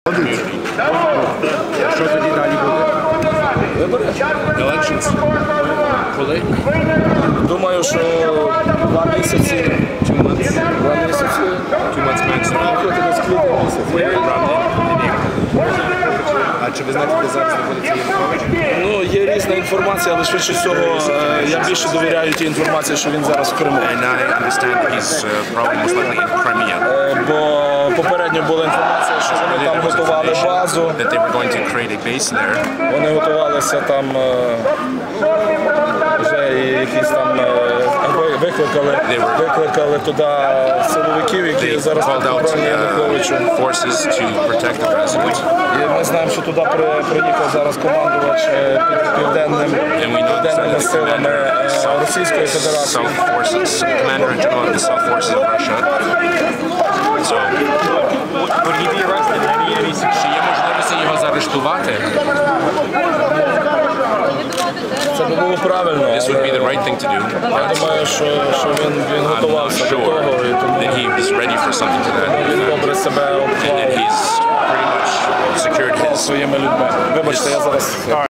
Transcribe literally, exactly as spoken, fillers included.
Що тоді далі буде? Вибори? Elections. Коли? Думаю, що два місяці. Two months. Два місяці. Two months max. Приїхати десь квітень місяць. А чи ви знаєте, де зараз знаходиться Янукович? Ну, є різна інформація, але швидше всього е, я більше довіряю тій інформації, що він зараз в Криму. And I understand that he's uh, probably most likely in Crimea. Е, Бо попередньо була інформація, що вони там готували базу, That they were going to create a base there. вони готувалися там, е, вже і якісь там е, ви- викликали, викликали туди силовиків, які They зараз called out підконтрольні uh, Януковичу. forces to protect the president. І ми знаємо, що туди при- приїхав зараз командувач е, під південним, And we know that південними the силами commander е, South, Російської Федерації. South forces, commander in general of the South forces of Russia. So, Would he be arrested? Any, any чи є можливість його заарештувати? Це би було правильно, This would be the але right thing to do. я думаю, що, що він, він I'm not готувався до sure того, і тому that he is ready for something to that він effect. добре себе And that обклав he's pretty much secured his своїми людьми. Вибачте, я зараз...